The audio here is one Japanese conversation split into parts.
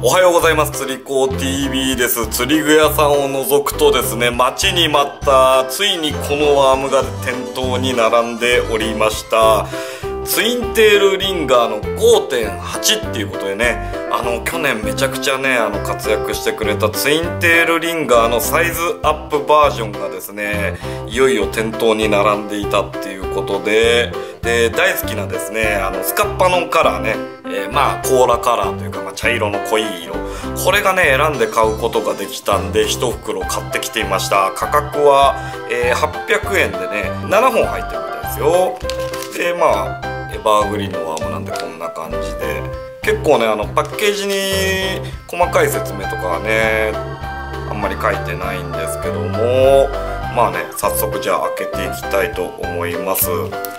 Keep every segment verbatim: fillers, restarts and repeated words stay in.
おはようございます。釣り子 ティービー です。釣り具屋さんを覗くとですね、待ちに待ったついにこのワームが店頭に並んでおりました。ツインテールリンガーの ごてんはち っていうことでね、あの去年めちゃくちゃねあの活躍してくれたツインテールリンガーのサイズアップバージョンがですね、いよいよ店頭に並んでいたっていうことで、で大好きなですねあのスカッパノンカラーね、えー、まあコーラカラーというか、まあ、茶色の濃い色、これがね選んで買うことができたんでいち袋買ってきていました。価格は、えー、はっぴゃくえんでねななほん入ってるみたいですよ。でまあエバーグリーンのワームなんでこんな感じで、結構ねあのパッケージに細かい説明とかはねあんまり書いてないんですけども、まあね早速じゃあ開けていきたいと思います。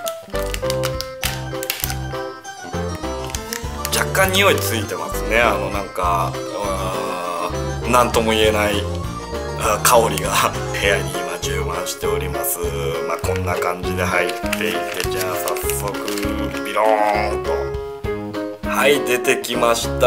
若干匂いついてますね。あのなんか何とも言えない香りが部屋に今充満しております。まあこんな感じで入っていて、じゃあ早速ビローンとはい出てきました。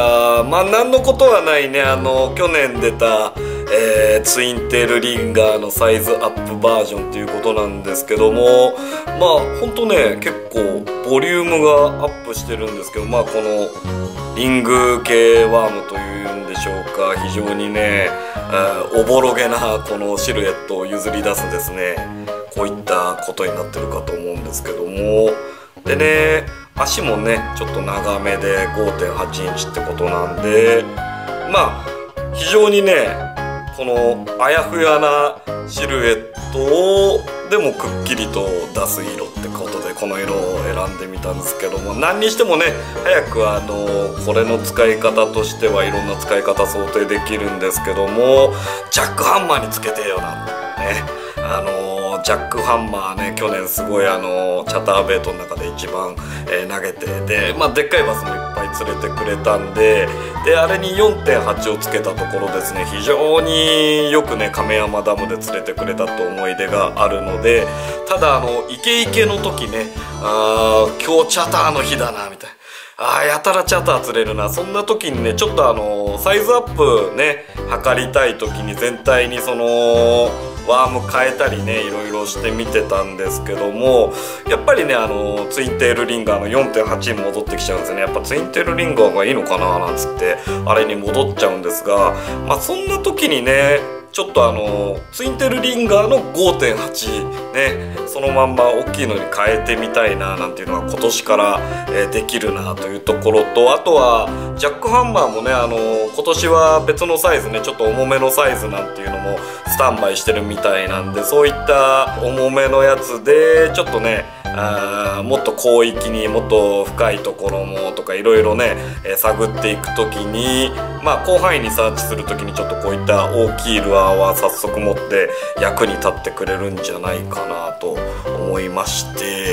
まあ何のことはないね、あの去年出た、えー、ツインテールリンガーのサイズアップバージョンということなんですけども、まあほんとね結構ボリュームがアップしてるんですけど、まあこのリング系ワームというんでしょうか、非常にねおぼろげなこのシルエットを譲り出すですね、こういったことになってるかと思うんですけども、でね足もねちょっと長めで ごてんはちインチってことなんで、まあ非常にねこのあやふやなシルエットをでもくっきりと出す色ってことでこの色を選んでみたんですけども、何にしてもね早くあのこれの使い方としてはいろんな使い方想定できるんですけども、ジャックハンマーにつけてよなんてね、あのジャックハンマーね去年すごいあのチャターベイトの中で一番、えー、投げてで、まあ、でっかいバスもいっぱい釣れてくれたんで、であれに よんてんはち をつけたところですね、非常によくね亀山ダムで釣れてくれたと思い出があるので、ただあのイケイケの時ね、あー今日チャターの日だなみたいな、あーやたらチャター釣れるな、そんな時にねちょっとあのサイズアップね測りたい時に全体にそのワーム変えたりねいろいろしてみてたんですけども、やっぱりねあのツインテールリンガーの よんてんはち に戻ってきちゃうんですよね。やっぱツインテールリンガーがいいのかななんつってあれに戻っちゃうんですが、まあそんな時にねちょっとあのツインテールリンガーの ごてんはち ねそのまんま大きいのに変えてみたいななんていうのが今年から、えー、できるなというところと、あとはジャックハンマーもねあの今年は別のサイズねちょっと重めのサイズなんていうのもスタンバイしてるみたいなんで、そういった重めのやつでちょっとねあもっと広域にもっと深いところもとかいろいろね、えー、探っていく時にまあ広範囲にサーチする時にちょっとこういった大きいルアーは早速持って役に立ってくれるんじゃないかなと思いまして、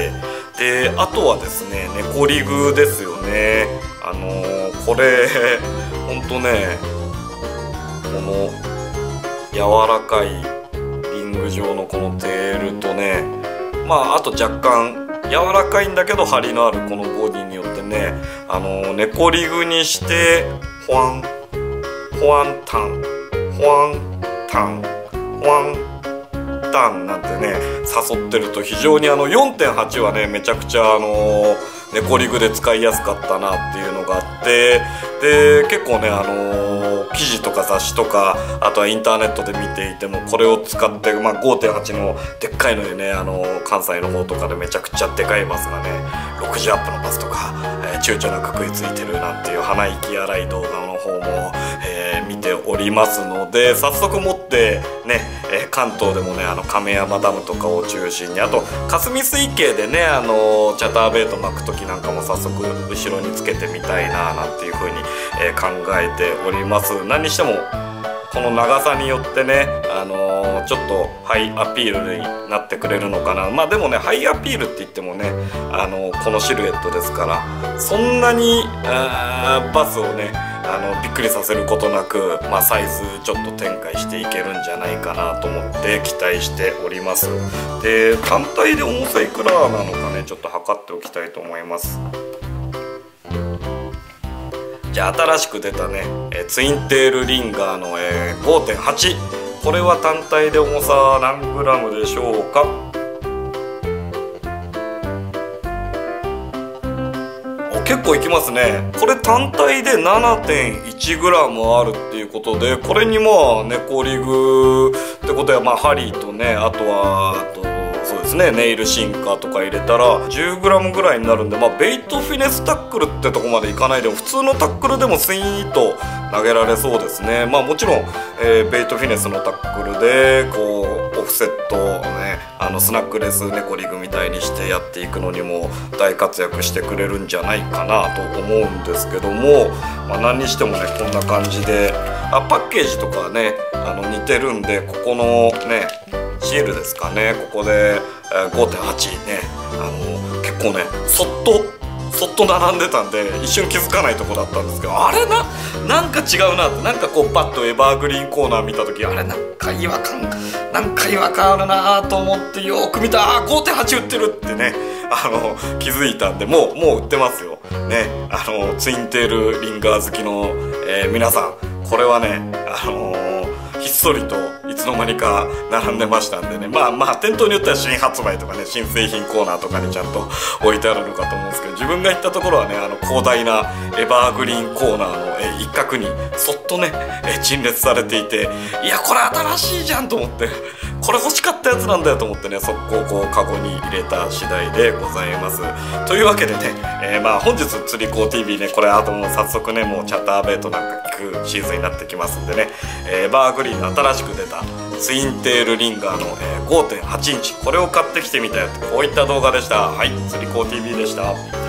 であとはですねネコリグですよね。あのー、これほんとねこの柔らかいリング状のこのテールとね、まああと若干柔らかいんだけど張りのあるこのボディによってね、あのネコリグにしてホワンホワンタンホワンタンホワンタンなんてね誘ってると非常にあの よんてんはち はねめちゃくちゃあのネコリグで使いやすかったなっていうのがあって、で結構ねあの記事とか雑誌とかあとはインターネットで見ていてもこれを使って、まあ、ごてんはち のでっかいのでねあの関西の方とかでめちゃくちゃでかいバスがねろくじゅうアップのバスとか、えー、躊躇なく食いついてるなんていう鼻息荒い動画の方も、えー、見ておりますので、早速持ってね、えー、関東でもねあの亀山ダムとかを中心に、あと霞水系でねあのチャターベイト巻く時なんかも早速後ろにつけてみたいななんていう風に、えー、考えております。何にしてもこの長さによってね、あのー、ちょっとハイアピールになってくれるのかな。まあでもねハイアピールって言ってもね、あのー、このシルエットですからそんなにあバスをねあのびっくりさせることなく、まあ、サイズちょっと展開していけるんじゃないかなと思って期待しております。で単体で重さいくらなのかねちょっと測っておきたいと思います。 じゃあ新しく出たね、えー、ツインテールリンガーの、えー、ごてんはち、これは単体で重さ何グラムでしょうか。結構いきますね。これ単体で ななてんいちグラム あるっていうことで、これにまあネコリグってことはまあ針とね、あとはあとそうですね、ネイルシンカーとか入れたら じゅうグラム ぐらいになるんで、まあベイトフィネスタックルってとこまでいかないでも普通のタックルでもスイーッと投げられそうですね。まあもちろん、えー、ベイトフィネスのタックルでこうオフセットをね、あのスナックレスネコリグみたいにしてやっていくのにも大活躍してくれるんじゃないかなと思うんですけども、まあ、何にしてもねこんな感じで、あパッケージとかはねあの似てるんで、ここのねシールですかね、ここで、えー、ごてんはち ね、あの結構ねそっとそっと並んでたんで一瞬気づかないとこだったんですけど、あれななんか違うなって、なんかこうパッとエバーグリーンコーナー見た時、あれなんか違和感なんか違和感あるなと思ってよーく見た、あ ごてんはち 売ってるってね、あの気づいたんで、もうもう売ってますよね。あのツインテールリンガー好きの、えー、皆さん、これはねあのー、ひっそりといつの間にか並んでましたんでね、まあまあ店頭によっては新発売とかね、新製品コーナーとかにちゃんと置いてあるのかと思うんですけど、自分が行ったところはね、あの広大なエバーグリーンコーナーのえ一角にそっとねえ陳列されていて、いやこれ新しいじゃんと思って、これ欲しかったやつなんだよと思ってね、速攻こうカゴに入れた次第でございます。というわけでね、えー、まあ本日釣り子 ティーブイ ね、これあともう早速ねもうチャッターベイトなんか聞くシーズンになってきますんでね、エバーグリーンの新しく出たツインテールリンガーの、えー、ごてんはちインチ、これを買ってきてみたよと、こういった動画でした。はい、釣り子 ティーブイ でした。